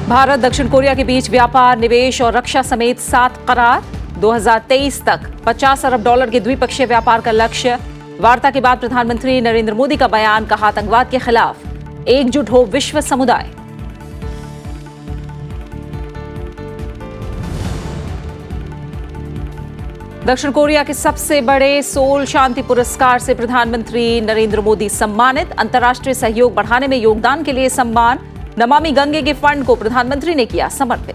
भारत दक्षिण कोरिया के बीच व्यापार, निवेश और रक्षा समेत 7 करार। 2023 तक $50 अरब के द्विपक्षीय व्यापार का लक्ष्य। वार्ता के बाद प्रधानमंत्री नरेंद्र मोदी का बयान, कहा आतंकवाद के खिलाफ एकजुट हो विश्व समुदाय। दक्षिण कोरिया के सबसे बड़े सोल शांति पुरस्कार से प्रधानमंत्री नरेंद्र मोदी सम्मानित। अंतर्राष्ट्रीय सहयोग बढ़ाने में योगदान के लिए सम्मान। नमामि गंगे के फंड को प्रधानमंत्री ने किया समर्पित।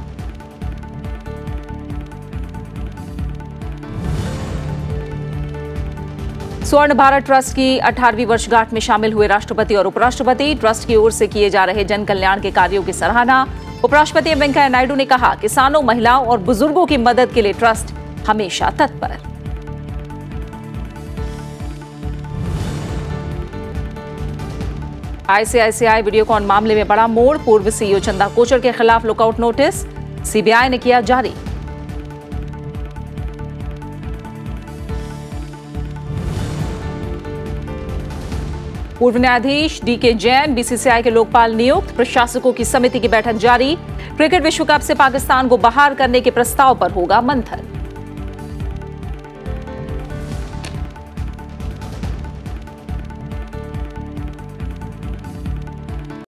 स्वर्ण भारत ट्रस्ट की 18वीं वर्षगांठ में शामिल हुए राष्ट्रपति और उपराष्ट्रपति। ट्रस्ट की ओर से किए जा रहे जन कल्याण के कार्यों की सराहना। उपराष्ट्रपति वेंकैया नायडू ने कहा, किसानों, महिलाओं और बुजुर्गों की मदद के लिए ट्रस्ट हमेशा तत्पर। आईसीआईसीआई वीडियोकॉन मामले में बड़ा मोड़। पूर्व सीईओ चंदा कोचर के खिलाफ लुकआउट नोटिस सीबीआई ने किया जारी। पूर्व न्यायाधीश डीके जैन बीसीसीआई के लोकपाल नियुक्त। प्रशासकों की समिति की बैठक जारी। क्रिकेट विश्व कप से पाकिस्तान को बाहर करने के प्रस्ताव पर होगा मंथन।